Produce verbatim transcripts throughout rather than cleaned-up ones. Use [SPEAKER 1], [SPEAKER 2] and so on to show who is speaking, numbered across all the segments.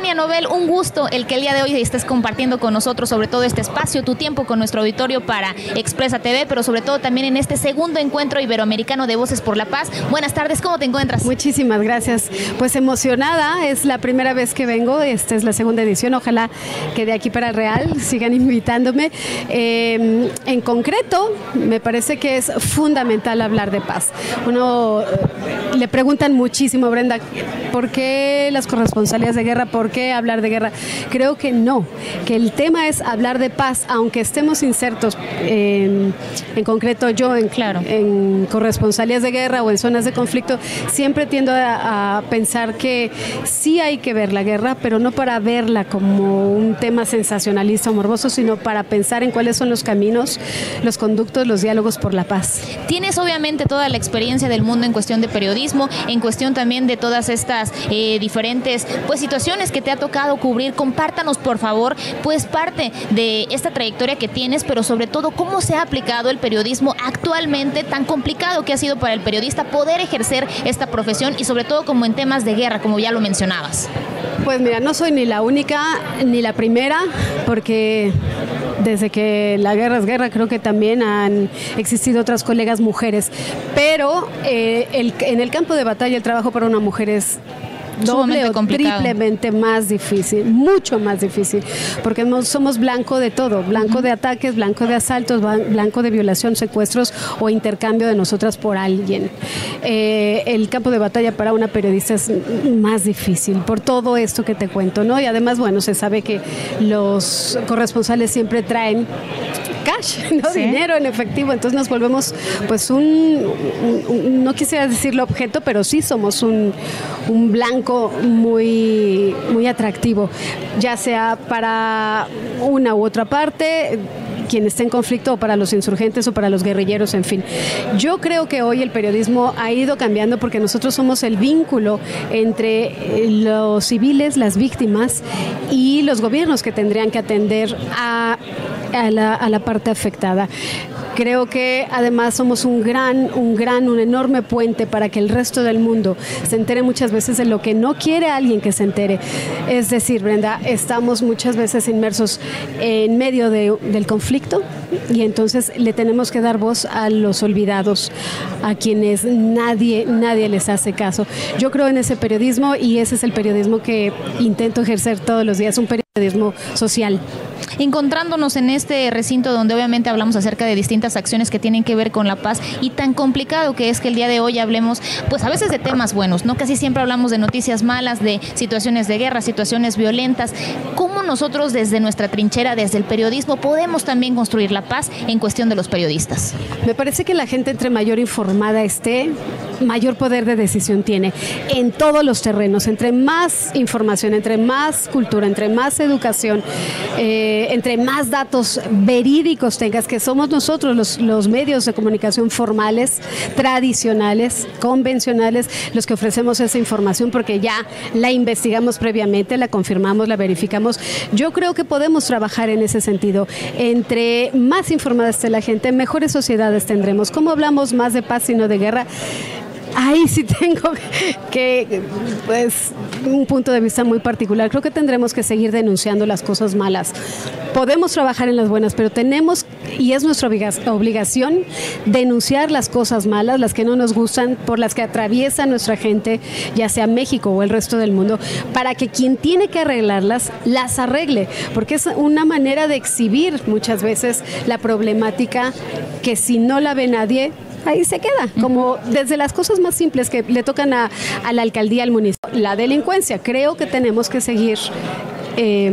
[SPEAKER 1] Jania Nobel, un gusto el que el día de hoy estés compartiendo con nosotros, sobre todo este espacio, tu tiempo con nuestro auditorio para Expresa T V, pero sobre todo también en este segundo encuentro iberoamericano de Voces por la Paz. Buenas tardes, ¿cómo te encuentras?
[SPEAKER 2] Muchísimas gracias. Pues emocionada, es la primera vez que vengo, esta es la segunda edición, ojalá que de aquí para el Real sigan invitándome. Eh, en concreto, me parece que es fundamental hablar de paz. Uno eh, le preguntan muchísimo, Brenda, ¿por qué las corresponsalías de guerra? ¿Por qué hablar de guerra? Creo que no, que el tema es hablar de paz, aunque estemos insertos en, en concreto yo en,
[SPEAKER 1] claro.
[SPEAKER 2] en corresponsalías de guerra o en zonas de conflicto, siempre tiendo a, a pensar que sí hay que ver la guerra, pero no para verla como un tema sensacionalista o morboso, sino para pensar en cuáles son los caminos, los conductos, los diálogos por la paz.
[SPEAKER 1] Tienes obviamente toda la experiencia del mundo en cuestión de periodismo, en cuestión también de todas estas eh, diferentes pues situaciones que te ha tocado cubrir. Compártanos por favor pues parte de esta trayectoria que tienes, pero sobre todo cómo se ha aplicado el periodismo actualmente, tan complicado que ha sido para el periodista poder ejercer esta profesión y sobre todo como en temas de guerra, como ya lo mencionabas.
[SPEAKER 2] Pues mira, no soy ni la única ni la primera, porque desde que la guerra es guerra creo que también han existido otras colegas mujeres, pero eh, el, en el campo de batalla el trabajo para una mujer es doble o triplemente más difícil, mucho más difícil, porque no, somos blanco de todo, blanco de ataques, blanco de asaltos, blanco de violación, secuestros o intercambio de nosotras por alguien. Eh, el campo de batalla para una periodista es más difícil por todo esto que te cuento, ¿no? Y además, bueno, se sabe que los corresponsales siempre traen cash, ¿no? ¿Sí? Dinero en efectivo, entonces nos volvemos pues un, un, un no quisiera decirlo objeto, pero sí somos un, un blanco muy, muy atractivo, ya sea para una u otra parte, quien esté en conflicto, o para los insurgentes o para los guerrilleros, en fin. Yo creo que hoy el periodismo ha ido cambiando porque nosotros somos el vínculo entre los civiles, las víctimas y los gobiernos que tendrían que atender a, a, la, a la parte afectada. Creo que además somos un gran, un gran, un enorme puente para que el resto del mundo se entere muchas veces de lo que no quiere alguien que se entere. Es decir, Brenda, estamos muchas veces inmersos en medio de, del conflicto y entonces le tenemos que dar voz a los olvidados, a quienes nadie, nadie les hace caso. Yo creo en ese periodismo y ese es el periodismo que intento ejercer todos los días, un periodismo social.
[SPEAKER 1] Encontrándonos en este recinto donde obviamente hablamos acerca de distintas acciones que tienen que ver con la paz y tan complicado que es que el día de hoy hablemos pues a veces de temas buenos, ¿no? Casi siempre hablamos de noticias malas, de situaciones de guerra, situaciones violentas. ¿Cómo nosotros desde nuestra trinchera, desde el periodismo, podemos también construir la paz en cuestión de los periodistas?
[SPEAKER 2] Me parece que la gente entre mayor informada esté, mayor poder de decisión tiene en todos los terrenos. Entre más información, entre más cultura, entre más educación, eh, entre más datos verídicos tengas, que somos nosotros los, los medios de comunicación formales, tradicionales, convencionales, los que ofrecemos esa información porque ya la investigamos previamente, la confirmamos, la verificamos. Yo creo que podemos trabajar en ese sentido. Entre más informada esté la gente, mejores sociedades tendremos. ¿Cómo hablamos más de paz y no de guerra? Ahí sí tengo que, pues, un punto de vista muy particular. Creo que tendremos que seguir denunciando las cosas malas. Podemos trabajar en las buenas, pero tenemos, y es nuestra obligación, denunciar las cosas malas, las que no nos gustan, por las que atraviesa nuestra gente, ya sea México o el resto del mundo, para que quien tiene que arreglarlas, las arregle. Porque es una manera de exhibir muchas veces la problemática que si no la ve nadie, ahí se queda, como desde las cosas más simples que le tocan a, a la alcaldía, al municipio. La delincuencia, creo que tenemos que seguir eh,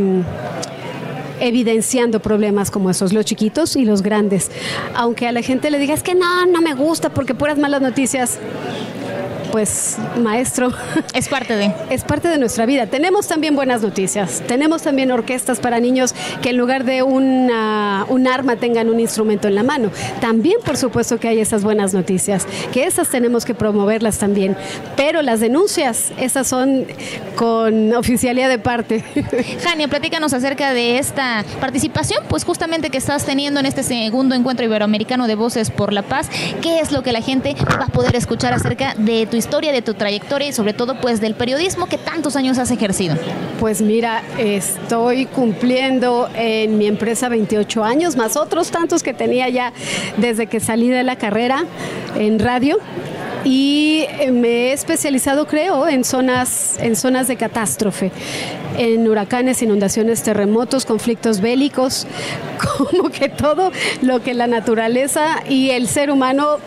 [SPEAKER 2] evidenciando problemas como esos, los chiquitos y los grandes. Aunque a la gente le diga, es que no, no me gusta porque puras malas noticias. Pues, maestro,
[SPEAKER 1] es parte de
[SPEAKER 2] es parte de nuestra vida. Tenemos también buenas noticias, tenemos también orquestas para niños que en lugar de una, un arma tengan un instrumento en la mano. También, por supuesto, que hay esas buenas noticias, que esas tenemos que promoverlas también. Pero las denuncias, esas son con oficialía de parte.
[SPEAKER 1] Jania, platícanos acerca de esta participación, pues justamente que estás teniendo en este segundo encuentro iberoamericano de Voces por la Paz. ¿Qué es lo que la gente va a poder escuchar acerca de tu historia, de tu trayectoria y sobre todo pues del periodismo que tantos años has ejercido.
[SPEAKER 2] Pues mira, estoy cumpliendo en mi empresa veintiocho años, más otros tantos que tenía ya desde que salí de la carrera en radio. Y me he especializado, creo, en zonas, en zonas de catástrofe, en huracanes, inundaciones, terremotos, conflictos bélicos, como que todo lo que la naturaleza y el ser humano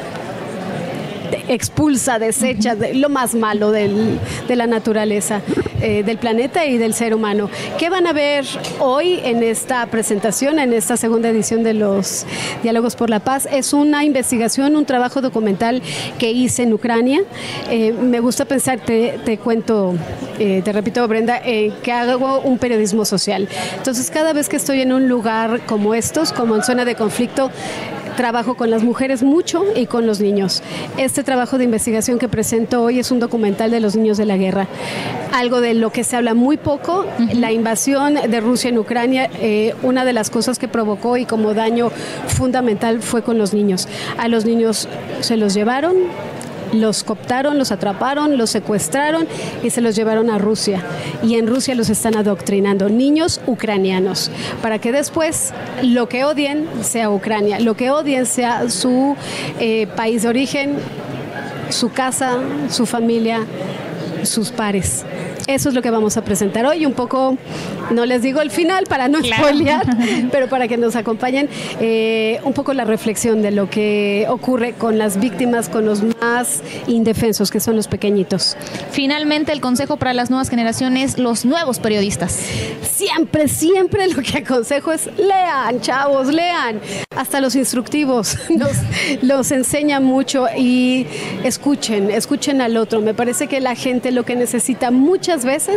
[SPEAKER 2] expulsa, desecha, de lo más malo del, de la naturaleza, eh, del planeta y del ser humano. ¿Qué van a ver hoy en esta presentación, en esta segunda edición de los Diálogos por la Paz? Es una investigación, un trabajo documental que hice en Ucrania. Eh, me gusta pensar, te, te cuento, eh, te repito, Brenda, eh, que hago un periodismo social. Entonces, cada vez que estoy en un lugar como estos, como en zona de conflicto, trabajo con las mujeres mucho y con los niños. Este trabajo de investigación que presento hoy es un documental de los niños de la guerra. Algo de lo que se habla muy poco, uh-huh. La invasión de Rusia en Ucrania, eh, una de las cosas que provocó y como daño fundamental fue con los niños. A los niños se los llevaron, los cooptaron, los atraparon, los secuestraron y se los llevaron a Rusia. Y en Rusia los están adoctrinando, niños ucranianos, para que después lo que odien sea Ucrania, lo que odien sea su eh, país de origen, su casa, su familia, sus pares. Eso es lo que vamos a presentar hoy, un poco, no les digo el final para no claro. spoilear, pero para que nos acompañen, eh, un poco la reflexión de lo que ocurre con las víctimas, con los más indefensos, que son los pequeñitos.
[SPEAKER 1] Finalmente, el consejo para las nuevas generaciones, los nuevos periodistas.
[SPEAKER 2] Siempre, siempre lo que aconsejo es lean, chavos, lean. Hasta los instructivos nos, los enseñan mucho y escuchen, escuchen al otro. Me parece que la gente lo que necesita muchas veces,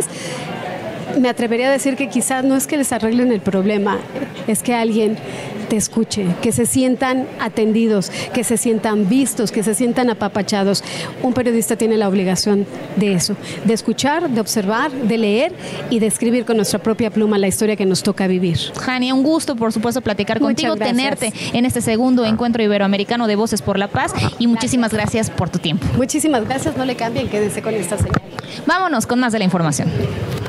[SPEAKER 2] me atrevería a decir que quizás no es que les arreglen el problema, es que alguien te escuche, que se sientan atendidos, que se sientan vistos, que se sientan apapachados. Un periodista tiene la obligación de eso, de escuchar, de observar, de leer y de escribir con nuestra propia pluma la historia que nos toca vivir.
[SPEAKER 1] Jania, un gusto, por supuesto, platicar
[SPEAKER 2] Muchas
[SPEAKER 1] contigo,
[SPEAKER 2] gracias.
[SPEAKER 1] tenerte en este segundo encuentro iberoamericano de Voces por la Paz y muchísimas gracias, gracias por tu tiempo.
[SPEAKER 2] Muchísimas gracias, no le cambien, quédense con esta señal.
[SPEAKER 1] Vámonos con más de la información.